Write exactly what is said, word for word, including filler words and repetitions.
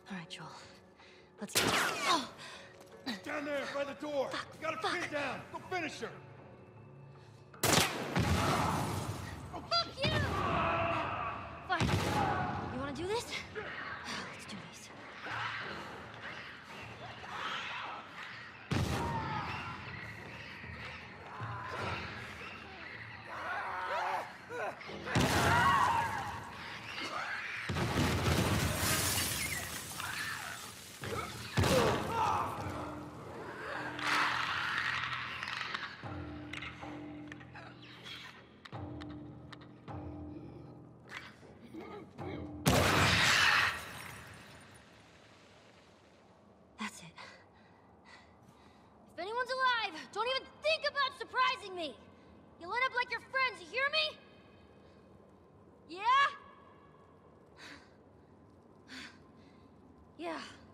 All right, Joel. Let's get... Oh! Down there, by the door! Fuck, You gotta fuck. pin down! Go finish her! Fuck you! Fine. You wanna do this? Let's do this. That's it. If anyone's alive, don't even think about surprising me! You'll end up like your friends, you hear me? Yeah? Yeah.